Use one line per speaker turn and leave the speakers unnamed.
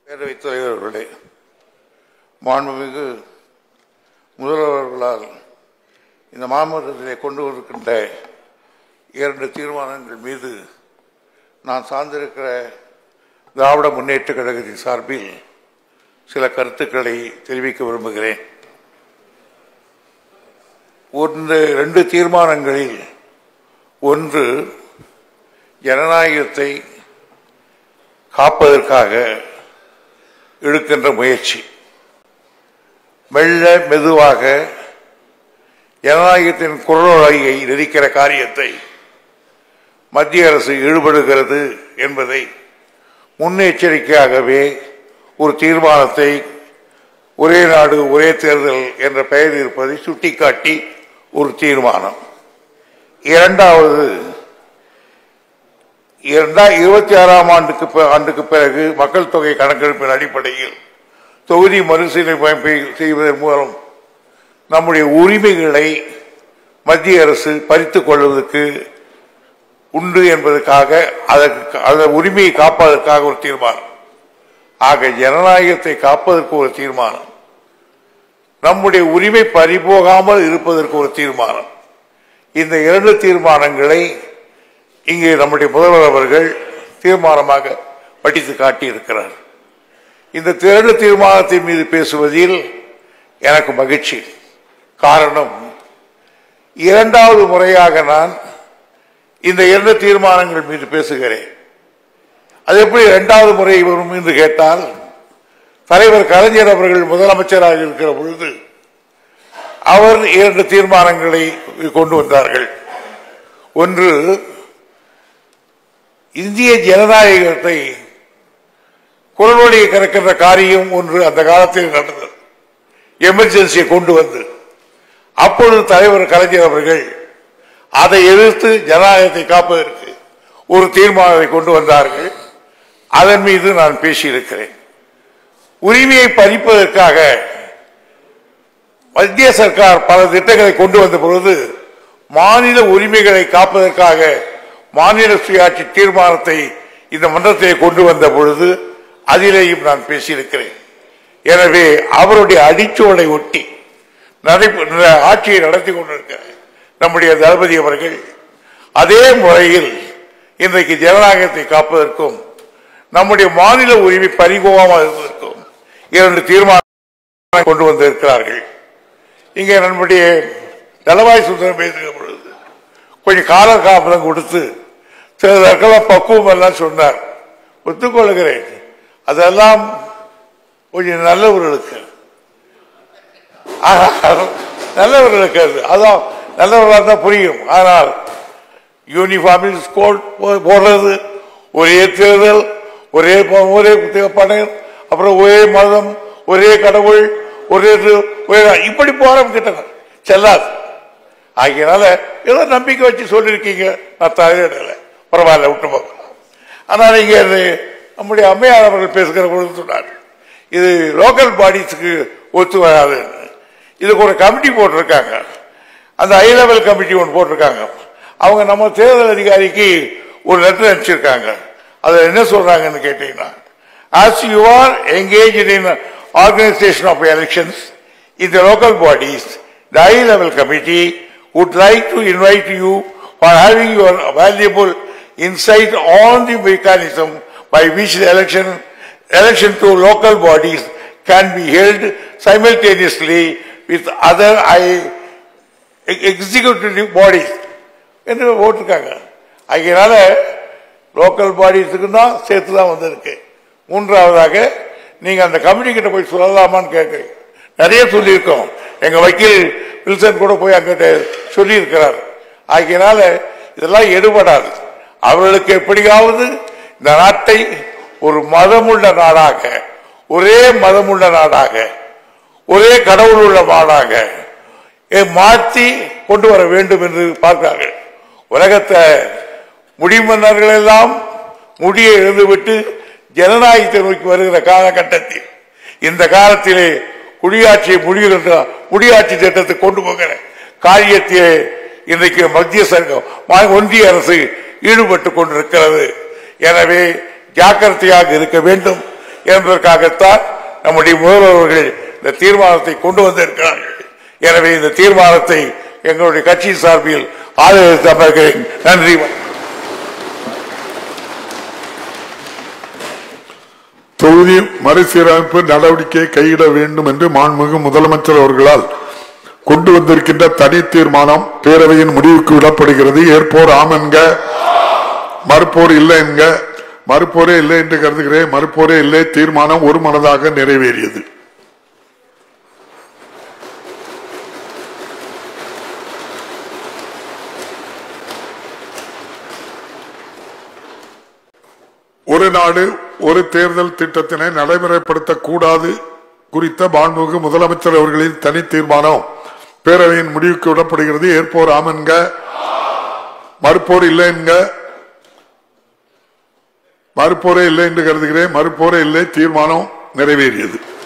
பேரவைத் தலைவர்களே, மாண்புமிகு முதல்வர்களால் இந்த மாமன்றத்திலே கொண்டு வருகின்ற 2 தீர்மானங்கள் மீது நான் சார்ந்திருக்கிற திராவிட முன்னேற்ற கழகத்தின் சார்பில் சில கருத்துக்களை தெரிவிக்க விரும்புகிறேன். 2 தீர்மானங்களில் ஒன்று ஜனநாயகத்தை காப்பதற்காக எடுக்கின்ற முயற்சி. மெல்ல மெதுவாக ஜனநாயகத்தின் குரலொலியை நெரிக்கிற காரியத்தை மத்திய அரசு ஈடுபடுகிறது என்பதை முன்னெச்சரிக்கையாகவே ஒரு தீர்மானத்தை ஒரே நாடு ஒரே தேர்தல் என்ற பெயர் இருப்பதை சுட்டிக்காட்டி ஒரு தீர்மானம். இரண்டாவது, 2026ஆம் ஆண்டுக்கு பிறகு மக்கள் தொகை கணக்கெடுப்பின் அடிப்படையில் தொகுதி மறுசீரமைப்பை செய்வதன் மூலம் நம்முடைய உரிமைகளை மத்திய அரசு பறித்துக் கொள்வதற்கு உண்டு என்பதற்காக அந்த உரிமையை காப்பதற்காக ஒரு தீர்மானம். ஆக ஜனநாயகத்தை காப்பதற்கு ஒரு தீர்மானம், நம்முடைய உரிமை பறிபோகாமல் இருப்பதற்கு ஒரு தீர்மானம். இந்த 2 தீர்மானங்களை இங்கே நம்முடைய முதல்வர் அவர்கள் தீர்மானமாக படித்து காட்டியிருக்கிறார். இந்த 2 தீர்மானத்தின் மீது பேசுவதில் எனக்கு மகிழ்ச்சி. காரணம், 2வது முறையாக நான் இந்த 2 தீர்மானங்கள் மீது பேசுகிறேன். அது எப்படி 2வது முறை வரும் என்று கேட்டால், தலைவர் கலைஞர் அவர்கள் முதலமைச்சராக இருக்கிற பொழுது அவர் 2 தீர்மானங்களை கொண்டு வந்தார்கள். ஒன்று, இந்திய ஜனநாயகத்தை குரல்வழியை கறக்கின்ற காரியம் ஒன்று அந்த காலத்தில் நடந்தது. எமர்ஜென்சியை கொண்டு வந்து அப்பொழுது தலைவர் கலைஞர் அவர்கள் அதை எதிர்த்து ஜனநாயகத்தை காப்பதற்கு ஒரு தீர்மானத்தை கொண்டு வந்தார்கள். அதன் மீது நான் பேசியிருக்கிறேன். உரிமையை பறிப்பதற்காக மத்திய சர்க்கார் பல திட்டங்களை கொண்டு வந்த பொழுது மாநில உரிமைகளை காப்பதற்காக மாநில சுயாட்சி தீர்மானத்தை இந்த மன்றத்தை கொண்டு வந்த பொழுது அதிலேயும் நான் பேசியிருக்கிறேன். எனவே அவருடைய அடிச்சோடை ஒட்டி ஆட்சியை நடத்தி கொண்டிருக்கிற நம்முடைய தளபதி அவர்கள் அதே முறையில் இன்றைக்கு ஜனநாயகத்தை காப்பதற்கும் நம்முடைய மாநில உரிமை பறிபோகாமல் இருப்பதற்கும் 2 தீர்மானம் கொண்டு வந்திருக்கிறார்கள். இங்கே நம்முடைய தளவாய் சுந்தரம் பேசுகிற பொழுது கொஞ்சம் கால காப்பதம் கொடுத்து சிலதற்கெல்லாம் பக்குவம் எல்லாம் சொன்னார். ஒத்துக்கொள்கிறேன், அதெல்லாம் கொஞ்சம் நல்லவர்களுக்கு அதான் நல்லவர்களாக தான் புரியும். ஆனால் யூனிஃபார்மில் கோட் போடுறது, ஒரே தேர்தல், ஒரே பணம், அப்புறம் ஒரே மதம், ஒரே கடவுள், ஒரே இப்படி போறோம் கிட்ட செல்லாது. ஆகியனால ஏதோ நம்பிக்கை வச்சு சொல்லியிருக்கீங்க, நான் தலையிடல, பரவாயில்ல, விட்டு போகலாம். ஆனால் இங்க நம்முடைய அம்மையார் அவர்கள் பேசுகிற பொழுது சொன்னார், இது லோக்கல் பாடிஸுக்கு ஒத்து வராது. இதுக்கு ஒரு கமிட்டி போட்டிருக்காங்க, அந்த ஹை லெவல் கமிட்டி ஒன்று போட்டிருக்காங்க. அவங்க நம்ம தேர்தல் அதிகாரிக்கு ஒரு லெட்டர் அனுப்பிச்சிருக்காங்க. அதில் என்ன சொல்றாங்கன்னு கேட்டீங்கன்னா, as you are engaged in organization of elections in the local bodies, the high level committee would like to invite you for having your valuable insight on the mechanism by which the election to local bodies can be held simultaneously with other executive bodies என்று போட்டிருக்காங்க. அதனால local பாடிஸுக்கு தான் சேர்த்து தான் வந்திருக்கு. 3வதாக நீங்க அந்த committee கிட்ட போய் சொல்லலாமான்னு கேட்குறீங்க. நிறைய சொல்லியிருக்கோம். எங்க வக்கீல் வில்சன் கூட போய் அங்கிட்ட சொல்லி இருக்கிறார். ஆகியனால இதெல்லாம் எடுபடாது. அவர்களுக்கு எப்படியாவது இந்த நாட்டை ஒரு மதமுள்ள நாடாக, ஒரே மதமுள்ள நாடாக, ஒரே கடவுள் உள்ள நாடாக மாற்றி கொண்டு வர வேண்டும் என்று பார்க்கிறார்கள். உலகத்தை முடிமன்னர்கள் எல்லாம் முடியை எழுந்துவிட்டு ஜனநாயகத்தை நோக்கி வருகிற காலகட்டத்தில் இந்த காலத்திலே குடியாட்சியை முடியாட்சி திட்டத்தை கொண்டு போகிற காரியத்திலே இன்றைக்கு ஒன்றிய அரசு ஈடுபட்டுக் கொண்டிருக்கிறது. எனவே ஜாக்கிரதையாக இருக்க வேண்டும். என்பதற்காகத்தான் நம்முடைய முதல்வர்கள் இந்த தீர்மானத்தை கொண்டு வந்திருக்கிறார்கள். எனவே இந்த தீர்மானத்தை எங்களுடைய கட்சி சார்பில் ஆதரவு. நன்றி.
தொகுதி மறுசீரமைப்பு நடவடிக்கை கையிட வேண்டும் என்று மாண்புமிகு முதலமைச்சர் அவர்களால் கொண்டு வந்திருக்கின்ற தனி தீர்மானம் பேரவையின் முடிவுக்கு விடப்படுகிறது. ஏற்போர் ஆம் என்க, மறுப்போர் இல்லை என்க. மறுப்போரே இல்லை என்று கருதுகிறேன். மறுப்போரே இல்லை. தீர்மானம் ஒருமனதாக நிறைவேறியது. ஒரு நாடு ஒரு தேர்தல் திட்டத்தினை நடைமுறைப்படுத்தக்கூடாது குறித்த மாண்புமிகு முதலமைச்சர் அவர்களின் தனி தீர்மானம் பேரவையின் முடிவுக்கு விடப்படுகிறது. ஏற்போர் ஆம் என்க, மறுப்போர் இல்லை என்க. மறுப்போரே இல்லை என்று கருதுகிறேன். மறுப்போரே இல்லை. தீர்மானம் நிறைவேறியது.